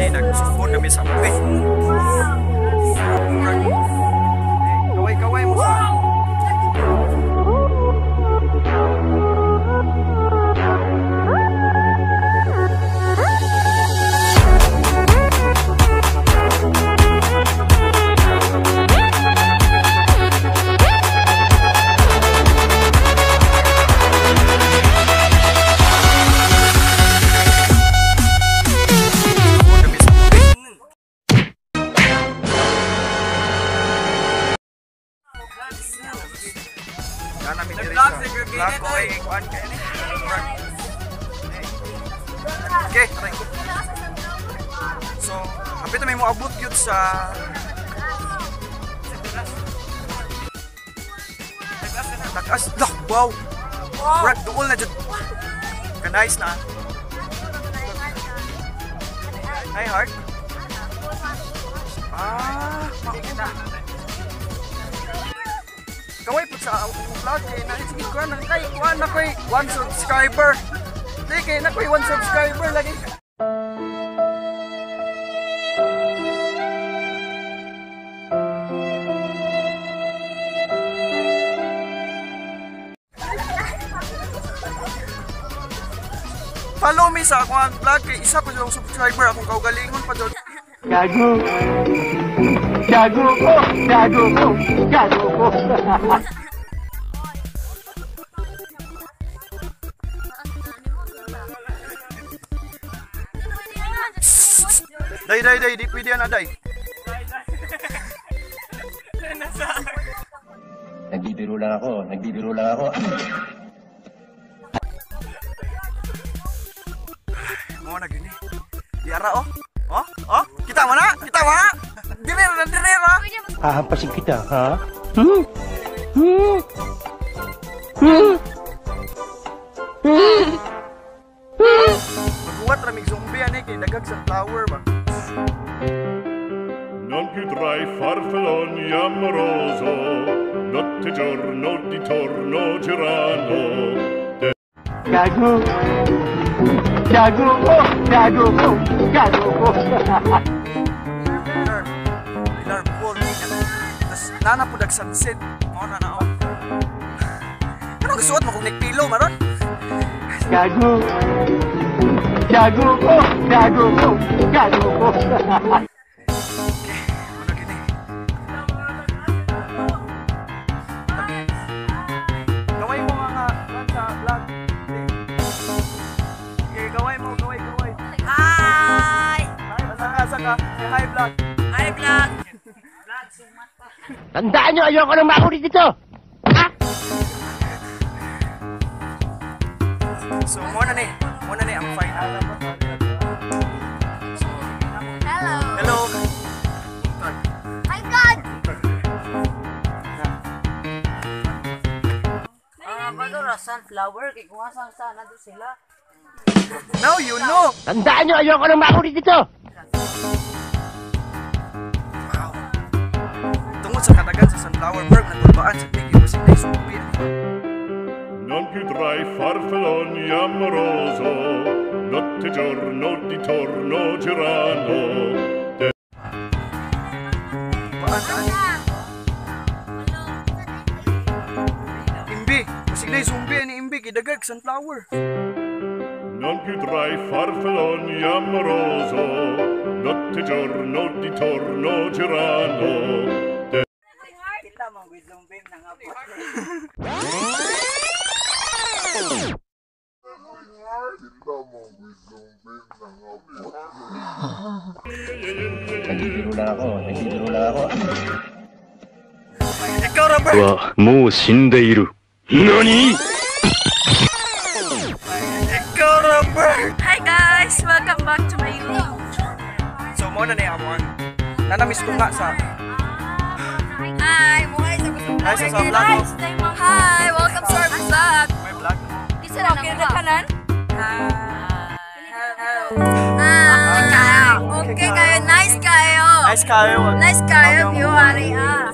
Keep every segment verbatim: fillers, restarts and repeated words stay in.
ni nagsugod kami sa ube. Kaway-kaway mo sa okay, so, kapit na may mo abot yun sa takas. Lah, wow! Brad, dool na dyan. Ka-nice na. Hi, heart. Ah, makikita. Kaway po sa vlog eh, naisingin ko na kay one na ko'y one subscriber. Hindi kay na ko'y one subscriber lagi. Follow me sa akong vlog kay isa ko yung subscriber akong kaugalingon pa doon. Gago. Gago ko, gago ko, gago ko. Day, day, day, di pwede na, day. Nagbibiro lang ako, nagbibiro lang ako. Mo na gini. Diara oh. Oh, oh, kita mo na, kita mo na. Dire na, dire na. Hahampasin kita, ha? Hmm? Hmm? Hmm? Hmm? Hmm? Magbuhat ramig zombie ani kay dagag sa flower ba. Non più tra i farfalloni amoroso, notte giorno di torno girano. Gago. Gago ko, gago ko, gago ko. Pilar, Pilar Bohol. Tas nana po dag sunset. Mo na na oh. Ano gusto mo kung nagpilo maron? Gago. Gago ko, gago ko, gago ko. Gaway mo mga sa vlog. Okay, gaway mo, gaway, gaway. Hi! Hi, asa ka? Hi, vlog. Hi, vlog. Tandaan nyo, ayoko nang makuri dito. Ha? So, muna ni. Muna ni ang final. Hello. Hello. Hi, God! Ah, bago ra sunflower kay kung asang sana do sila. Now you know. Tandaan nyo, ayoko nang makuri dito. Wow. Tungod sa katagan sa sunflower bird, nagulbaan sa bigay mo si Naisupin. Non più tra i farfalloni amoroso, notte giorno di torno girano. Imbi, masig na zombie ni Imbi kay dagag sunflower. Non più tra i farfalloni amoroso, notte giorno di torno girano. Kita mo with zombie nang abot. Nagbibiro lang ako, nagbibiro lang ako. Ikaw, Robert! はもう死んでいる。何? Ikaw, Robert! Hi guys! Welcome back to my YouTube. So, muna ni Amon. Nanamiss ko nga sa... Hi! Muhay sa gusto Hi, sa sa vlog mo. Hi! Welcome to our vlog. May vlog. Kisa na okay na kanan? Hi! Ah, okay kayo. Okay kayo. Nice kayo. Nice kayo. Nice kayo. View ari ah.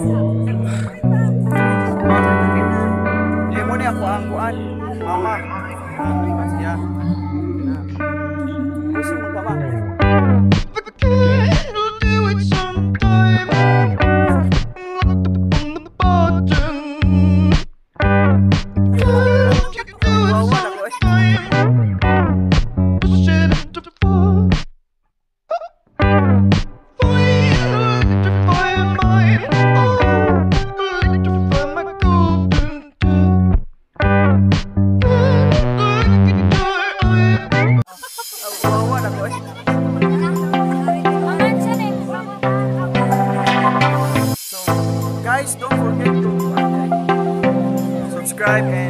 Eh, mo ni ako ang kuan. Mama. Yeah. Kasi mo ba ba? subscribe, and